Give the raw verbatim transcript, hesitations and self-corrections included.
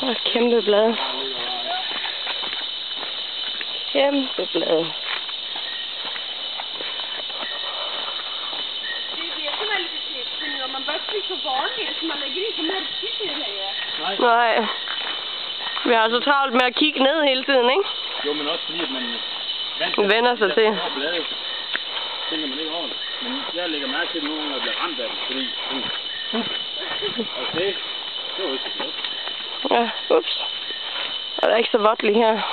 Og et kæmpe blad. Kæmpe blad. Det er simpelthen lidt, og man bør ikke så vanligt, så man lægger ind så meget kigge her. Nej. Vi har så travlt med at kigge ned hele tiden, ikke? Jo, men også fordi, at man vender sig til. Blade, tænker man ikke over det. Men jeg lægger mærke til, at nogle gange jeg bliver ramt af det, fordi... Okay, det var ikke så godt. Ja, ups. Og der er ikke så vådt lige her.